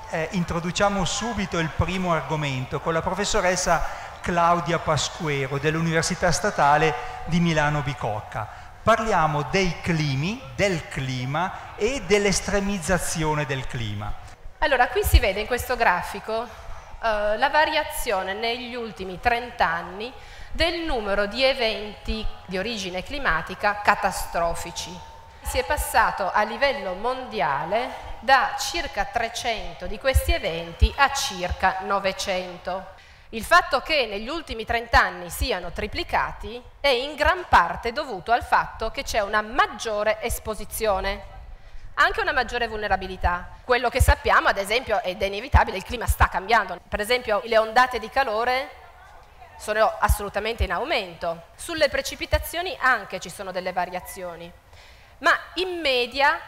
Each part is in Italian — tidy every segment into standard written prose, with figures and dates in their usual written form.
introduciamo subito il primo argomento con la professoressa Claudia Pasquero dell'Università Statale di Milano Bicocca. Parliamo dei climi, del clima e dell'estremizzazione del clima. Allora, qui si vede in questo grafico la variazione negli ultimi 30 anni del numero di eventi di origine climatica catastrofici. Si è passato a livello mondiale da circa 300 di questi eventi a circa 900. Il fatto che negli ultimi 30 anni siano triplicati è in gran parte dovuto al fatto che c'è una maggiore esposizione, anche una maggiore vulnerabilità. Quello che sappiamo, ad esempio, ed è inevitabile, il clima sta cambiando. Per esempio, le ondate di calore sono assolutamente in aumento. Sulle precipitazioni anche ci sono delle variazioni, ma in media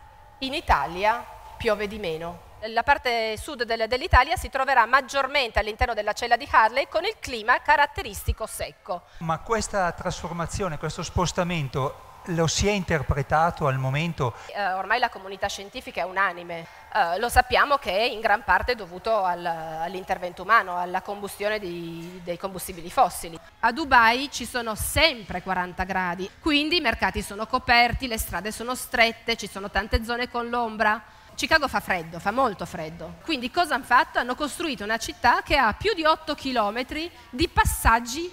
in Italia piove di meno. La parte sud dell'Italia si troverà maggiormente all'interno della cella di Hartley con il clima caratteristico secco. Ma questa trasformazione, questo spostamento lo si è interpretato al momento? Ormai la comunità scientifica è unanime, lo sappiamo che è in gran parte dovuto all'intervento umano, alla combustione dei combustibili fossili. A Dubai ci sono sempre 40 gradi, quindi i mercati sono coperti, le strade sono strette, ci sono tante zone con l'ombra. Chicago fa freddo, fa molto freddo, quindi cosa hanno fatto? Hanno costruito una città che ha più di 8 chilometri di passaggi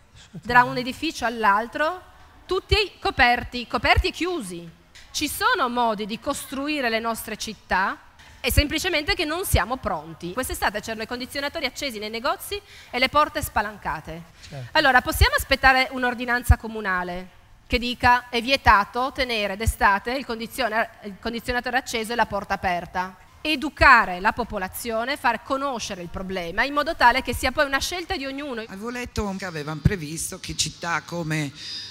da un edificio all'altro, tutti coperti e chiusi. Ci sono modi di costruire le nostre città, è semplicemente che non siamo pronti. Quest'estate c'erano i condizionatori accesi nei negozi e le porte spalancate. Certo. Allora, possiamo aspettare un'ordinanza comunale che dica è vietato tenere d'estate il condizionatore acceso e la porta aperta? Educare la popolazione, far conoscere il problema in modo tale che sia poi una scelta di ognuno. Avevo letto che avevano previsto che città come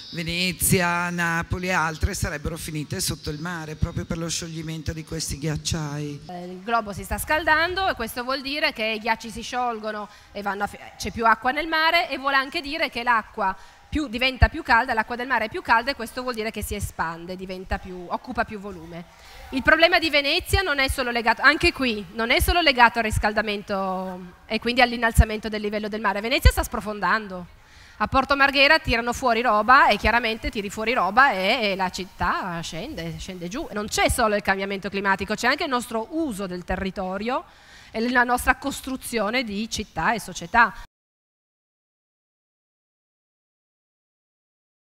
Venezia, Napoli e altre sarebbero finite sotto il mare proprio per lo scioglimento di questi ghiacciai. Il globo si sta scaldando e questo vuol dire che i ghiacci si sciolgono e c'è più acqua nel mare, e vuole anche dire che l'acqua diventa più calda, l'acqua del mare è più calda, e questo vuol dire che si espande, occupa più volume. Il problema di Venezia non è solo legato, anche qui, non è solo legato al riscaldamento e quindi all'innalzamento del livello del mare. Venezia sta sprofondando. A Porto Marghera tirano fuori roba e chiaramente tiri fuori roba e la città scende giù. Non c'è solo il cambiamento climatico, c'è anche il nostro uso del territorio e la nostra costruzione di città e società.